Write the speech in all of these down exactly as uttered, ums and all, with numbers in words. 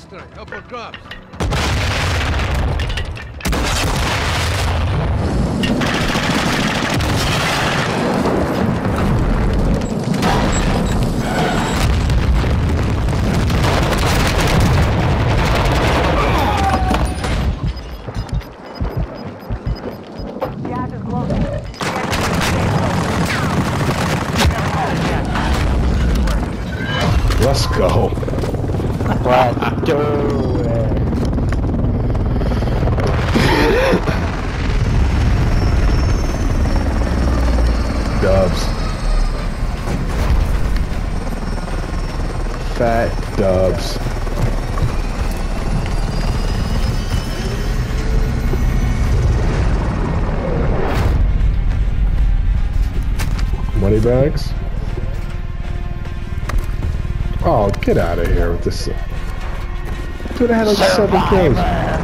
Boston, upper crops. Let's go. Let's do it. Dubs. Fat dubs. Money bags? Oh, get out of here with this. Dude, I had like seven games.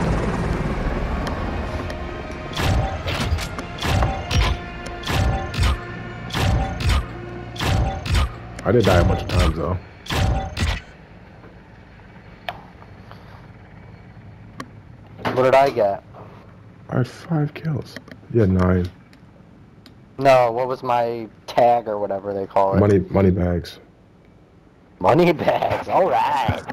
I did die a bunch of times though. What did I get? I had five kills. You had nine. No, what was my tag or whatever they call it? Money, money bags. Money bags, alright.